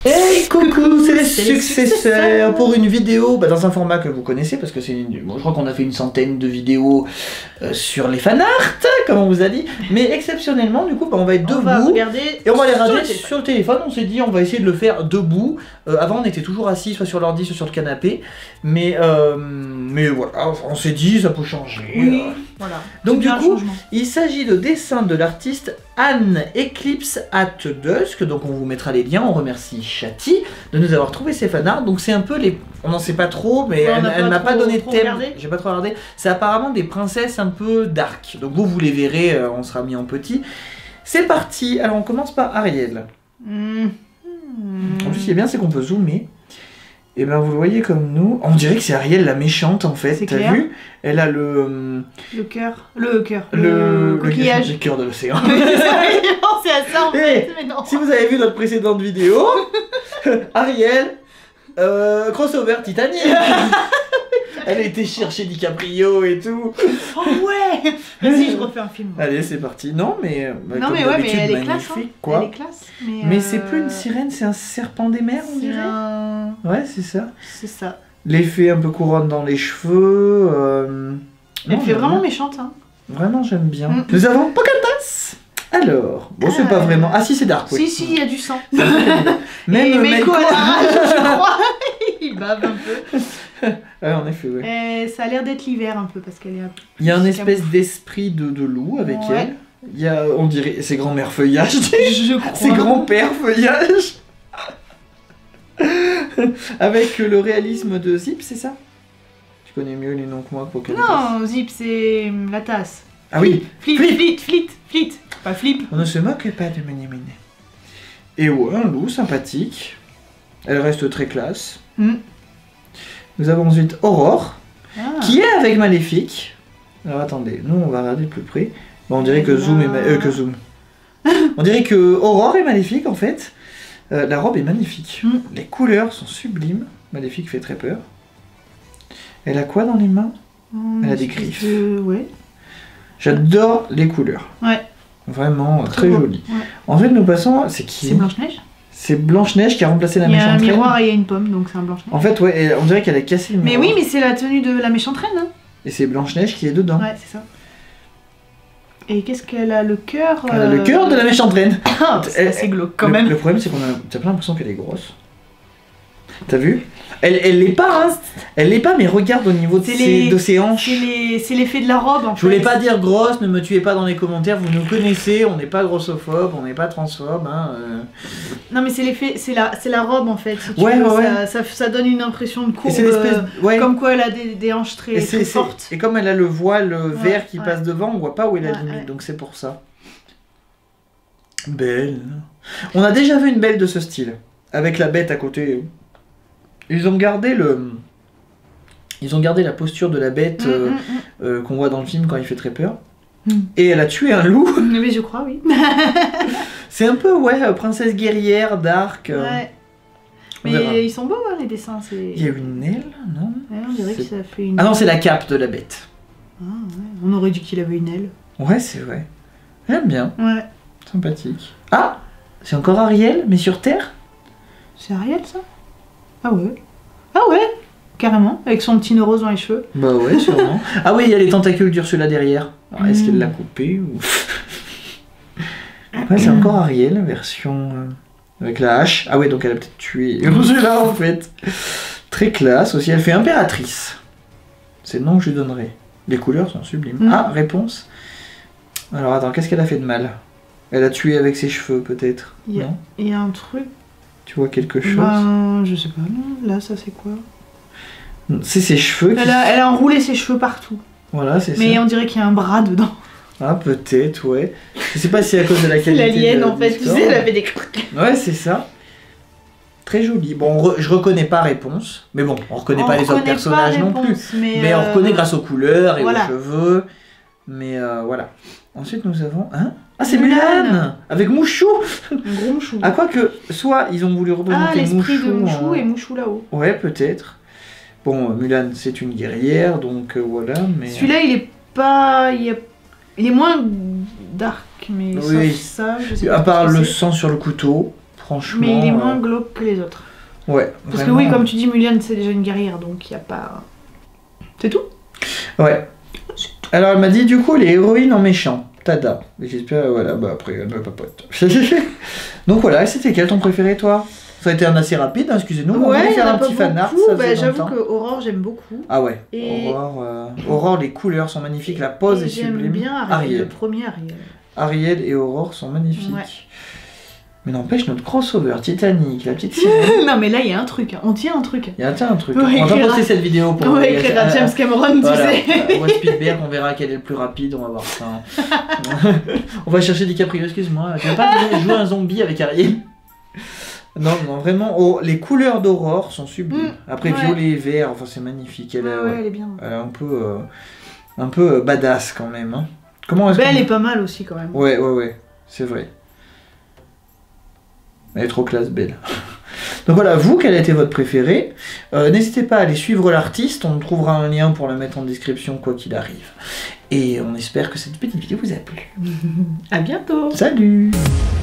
Hey coucou, c'est les successeurs pour une vidéo dans un format que vous connaissez parce que c'est je crois qu'on a fait une centaine de vidéos sur les fanarts, comme on vous a dit, mais exceptionnellement du coup on va être debout et on va les regarder sur le téléphone. On s'est dit on va essayer de le faire debout. Avant on était toujours assis soit sur l'ordi soit sur le canapé, mais voilà, on s'est dit ça peut changer. Oui, voilà. Donc du coup il s'agit de dessins de l'artiste Anne Eclipse at Dusk, donc on vous mettra les liens. On remercie Chati de nous avoir trouvé ces fanarts. Donc c'est un peu les... On n'en sait pas trop, mais elle m'a pas donné de thème. J'ai pas trop regardé. C'est apparemment des princesses un peu dark. Donc vous les verrez, on sera mis en petit. C'est parti. Alors on commence par Ariel. En plus ce qui est bien c'est qu'on peut zoomer. Et ben vous le voyez comme nous. On dirait que c'est Ariel la méchante en fait. T'as vu? Elle a le cœur. Le coquillage. Le cœur de l'océan. C'est à ça en fait, mais non. Si vous avez vu notre précédente vidéo, Ariel, crossover Titanic. Elle a été chercher DiCaprio et tout. Oh ouais. Vas-y, je refais un film. Allez, c'est parti. Non mais non mais ouais, mais elle est classe. Quoi. Elle est classe. Mais c'est plus une sirène, c'est un serpent des mers, on dirait. Ouais, c'est ça. C'est ça. L'effet un peu couronne dans les cheveux. Elle fait vraiment méchante, hein. Vraiment, j'aime bien. Nous avons Pocahontas. Alors, bon, c'est pas vraiment... Ah si, c'est dark, oui. Si, il y a du sang. Même Meiko à la rage, je crois. Il bave un peu. Ouais, en effet, ouais. Ça a l'air d'être l'hiver un peu, parce qu'elle est... Il y a un espèce d'esprit de loup avec elle. Il y a, on dirait, c'est grand-mère feuillage. Je crois. C'est grand-père feuillage. Avec le réalisme de Zip, c'est ça? Tu connais mieux les noms que moi, Pocahontas. Non, Zip, c'est la tasse. Ah oui. Flit. Pas flip. On ne se moque pas de Méné. Et ouais, un loup sympathique. Elle reste très classe. Nous avons ensuite Aurore, qui est avec Maléfique. Alors attendez, nous on va regarder de plus près. Bon, on dirait que Zoom est on dirait que Aurore est Maléfique en fait. La robe est magnifique. Les couleurs sont sublimes. Maléfique fait très peur. Elle a quoi dans les mains? Elle a des griffes. Ouais. J'adore les couleurs. Ouais. Vraiment très joli. Ouais. Ensuite, nous passons. C'est qui? C'est Blanche-Neige. C'est Blanche-Neige qui a remplacé la méchante reine. Il y a un miroir et il y a une pomme, donc c'est un Blanche-Neige. En fait, ouais, on dirait qu'elle a cassé le miroir. Mais oui, mais c'est la tenue de la méchante reine. Hein. Et c'est Blanche-Neige qui est dedans. Ouais, c'est ça. Et qu'est-ce qu'elle a? Le cœur Elle a le cœur de la méchante reine. C'est assez glauque quand même. Le problème, c'est qu'on a plein l'impression qu'elle est grosse. T'as vu? Elle l'est pas, hein. Elle l'est pas, mais regarde au niveau de ses hanches. C'est l'effet de la robe, en fait. Je voulais pas dire grosse, ne me tuez pas dans les commentaires, vous nous connaissez, on n'est pas grossophobe, on n'est pas transphobe, hein. Non, mais c'est l'effet, c'est la robe, en fait. Si tu veux, ça donne une impression de courbe, comme quoi elle a des hanches très fortes. Et comme elle a le voile vert qui passe devant, on voit pas où est la limite, donc c'est pour ça. Belle. On a déjà vu une belle de ce style, avec la bête à côté. Ils ont gardé la posture de la bête qu'on voit dans le film quand il fait très peur. Et elle a tué un loup. Mais je crois, oui. C'est un peu, princesse guerrière, dark. Ouais. Mais ils sont beaux, hein, les dessins. Il y a une aile, non? Ouais, on dirait que ça fait une... Ah non, c'est la cape de la bête. Ah ouais, on aurait dit qu'il avait une aile. Ouais, c'est vrai. J'aime bien. Ouais. Sympathique. Ah, c'est encore Ariel, mais sur Terre? C'est Ariel, ça? Ah ouais, carrément, avec son petit nœud rose dans les cheveux. Bah ouais, sûrement. Ah oui, il y a les tentacules d'Ursula derrière. Alors, est-ce qu'elle l'a coupé ou... Ouais, c'est encore Ariel, version avec la hache. Ah ouais, donc elle a peut-être tué Ursula en fait. Très classe aussi, elle fait impératrice. C'est le nom que je lui donnerai. Les couleurs sont sublimes. Ah, réponse. Alors attends, qu'est-ce qu'elle a fait de mal? Elle a tué avec ses cheveux peut-être. Il y a un truc. Tu vois quelque chose? Je sais pas, non. Là, ça c'est quoi? C'est ses cheveux qui... Elle a enroulé ses cheveux partout. Voilà, c'est ça. Mais on dirait qu'il y a un bras dedans. Ah, peut-être, ouais. Je sais pas si c'est à cause de la qualité. L'alien, en fait, tu sais, elle avait des crocs. Ouais, c'est ça. Très joli. Bon, je reconnais pas réponse. Mais bon, on reconnaît pas les autres personnages non plus. Mais on reconnaît grâce aux couleurs et aux cheveux. Mais voilà. Ensuite, nous avons... Ah, c'est Mulan avec Mouchou. Un gros Mouchou. Ah, quoi que, soit ils ont voulu représenter Mouchou... l'esprit de Mouchou et Mouchou là-haut. Ouais, peut-être. Bon, Mulan, c'est une guerrière, donc voilà, mais... Celui-là, il est pas... Il est moins dark, mais sauf ça, je sais pas. À part le sang sur le couteau, Franchement. Mais il est moins glauque que les autres. Ouais. Parce vraiment. que oui, comme tu dis, Mulan c'est déjà une guerrière, donc il n'y a pas... C'est tout? Ouais. Alors elle m'a dit du coup les héroïnes en méchant. Tada. Et j'espère, voilà, bah après elle me papote. Donc voilà, c'était quel ton préféré toi? Ça a été un assez rapide, hein, excusez-nous, on Ouais, voulait il y en faire a un pas petit fan art. beaucoup. Ça Bah, faisait j'avoue longtemps. que Aurore j'aime beaucoup. Ah ouais, Et- Aurore, les couleurs sont magnifiques, la pose Et est j'aime sublime. bien Ariel, le premier Ariel. Ariel et Aurore sont magnifiques. Ouais. Mais n'empêche, notre crossover Titanic, la petite sirène. Non mais là il y a un truc, hein. On tient un truc. Il y a un truc. On va On va écrire poster à- cette vidéo pour. On va écrire à James Cameron, Voilà, tu sais. on va Spielberg, on verra quel est le plus rapide, on va voir ça. On va chercher DiCaprio, excuse-moi. Tu vas pas jouer un zombie avec Ariel? Non, non, vraiment, les couleurs d'Aurore sont sublimes. Après, ouais. violet et vert, enfin, c'est magnifique. Elle, Ouais, elle est bien. elle est un peu badass quand même. Hein. Comment est-ce Bah, elle qu'on- est pas mal aussi quand même. Ouais, c'est vrai. Elle est trop classe, belle. Donc voilà, vous, quel a été votre préféré? N'hésitez pas à aller suivre l'artiste, on trouvera un lien pour le mettre en description quoi qu'il arrive. Et on espère que cette petite vidéo vous a plu. À bientôt. Salut!